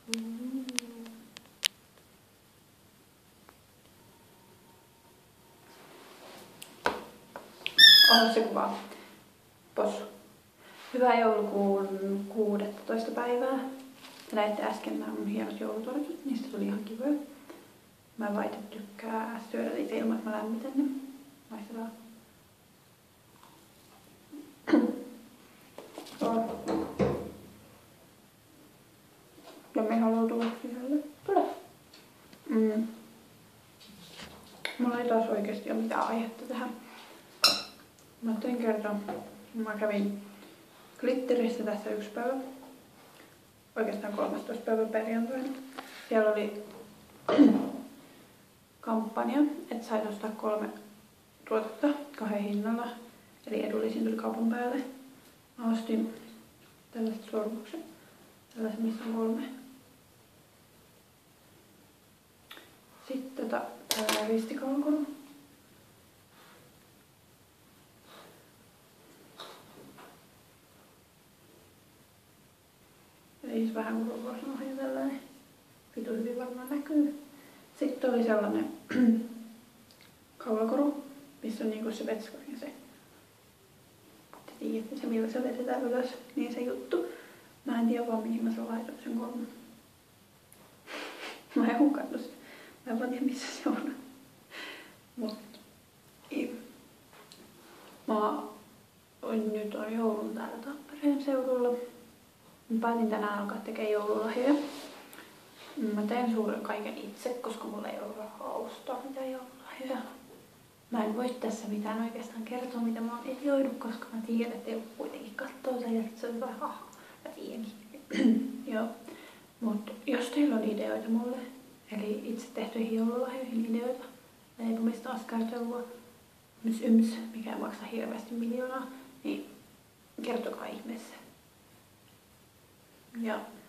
On se kuva. Possu. Hyvää joulukuun 16. päivää. Te näitte äsken nämä mun hienot joulutortut, niistä tuli ihan kivoja. Mä vaan itse tykkää syödä niitä ilman, että mä lämmitän ne. Maistetaan. Ja me haluaa tulla sisälle. Tule! Mulla ei taas oikeesti ole mitään aihetta tähän. Mä ajattelin kertoa. Mä kävin Glitterissä tässä 1 päivä. Oikeastaan 13. päivä perjantaina. Siellä oli kampanja, että sai ostaa 3 tuotetta 2 hinnalla. Eli edullisin tuli kaupan päälle. Mä ostin tällaisen sormuksen. Tällaisen, missä on 3. Sitten ristikaulakonu. Eli vähän kuin ruokausnohja tällainen. Vitu hyvin varmaan näkyy. Sitten oli sellainen kaulakoru, missä on niinku se vetsko ja se. Te tiedätte se, millä se vedetään ylös, niin se juttu. Mä en tiedä vaan mihin mä sen laitoin sen 3. Mä en hukannut sitä. Mä en vaan tiedä missä se on. Mut nyt on joulun täällä Tampereen seudulla. Mä päätin tänään alkaa tekemään joululahjoja. Mä teen suuren kaiken itse, koska mulla ei ole rahaa ostaa mitään joululahjoja. Mä en voi tässä mitään oikeastaan kertoa, mitä mä oon ideoinut, koska mä tiedän, että joku kuitenkin katsoo sen ja se on vähän haha. Mä tiedänkin. Joo. Mut jos teillä on ideoita mulle, eli itse tehtyihin joululahjoihin ideoita, leipomista, askartelua, mikä ei maksa hirveästi miljoonaa, niin kertokaa ihmeessä. Ja